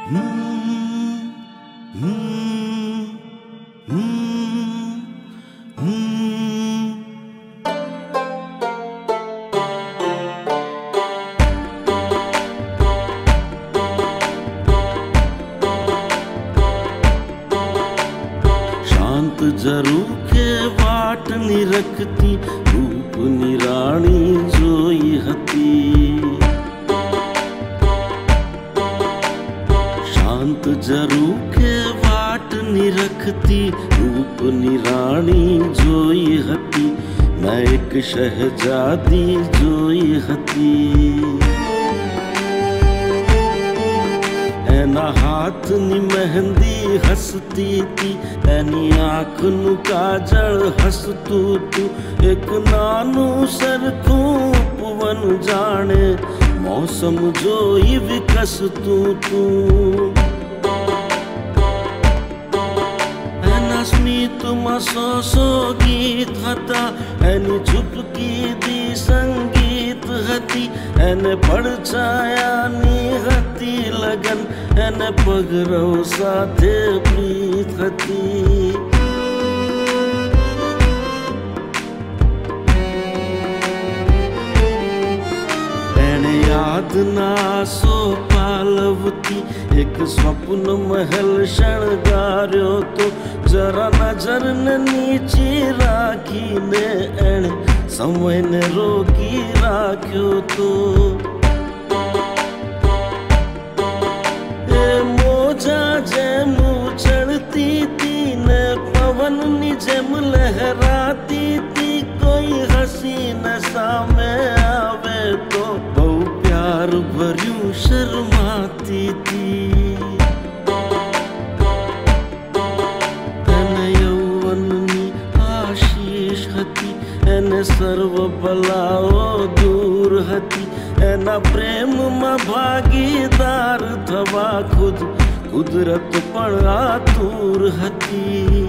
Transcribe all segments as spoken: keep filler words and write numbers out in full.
शांत जरू के वाट निरखती रूप निराणी जोई हती। शांत जरू के वाट निरखती रूप निराणी जोई हती। मैं एक शहजादी जोई हती। एना हाथ नी मेहंदी हसती थी, एनी आँख नु काजल हसतू तू। एक नानू सरखू पवन जाने मौसम जोई विकसतू तू। एना स्मित मसो सो गीत हता, एनी चुपकी दी संगीत हती। एने पड़छाया नी हती लगन, एने पगरव साथे प्रीत हती। एने याद ना सो पालवती, एक स्वप्न महल शणगार्यो तो। जरा नजर ने नीची राखी ने एने समय ने रोकी राख्यो तो। ए मोजा जेम चढ़ती थी ने पवन नी जेम लहराती थी। कोई हसीन सामे आवे तो बहु प्यार भर्यूं शर्माती थी। एने सर्व बलाओ दूर हती। एना प्रेम में भागीदार थवा खुद कुदरत पण आतुर हती।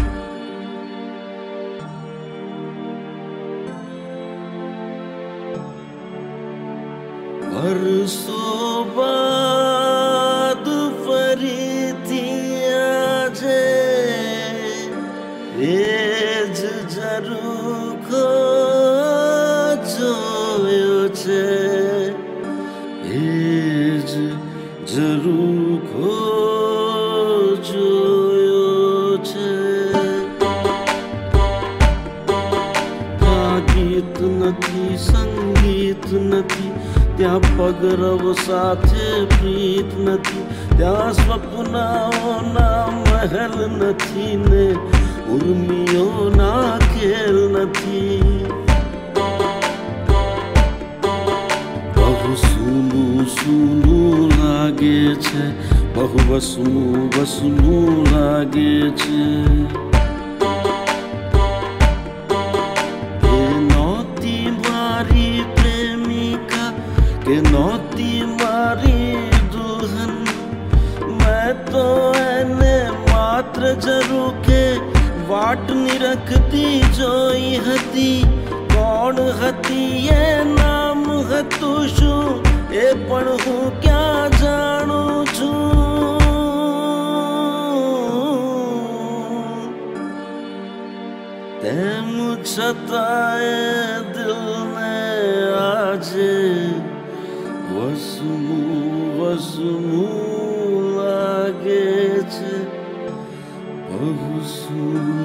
बरसों बाद फरीथी आजे एज जरूखो जोयो छे। एज जरूखो जोयो छे। त्या गीत नथी संगीत नथी, त्या पगरव साथे प्रीत नथी। त्या स्वप्नाओ ना महल नथी ने उर्मियो ना खेल नथी। बहु सूनू सूनू लागे छे, बहु वसनू वसनू लागे छे। के नौती मारी प्रेमिका, के नौती मारी दुल्हन। मैं तो एने मात्र जरू के वाट निरखती जोई हती। कौन हती ये नाम हतु शू, ए पण हूँ क्या जानू छू। तेम छताए दिल ने आजे वसमू वसमू लागे छे। बहु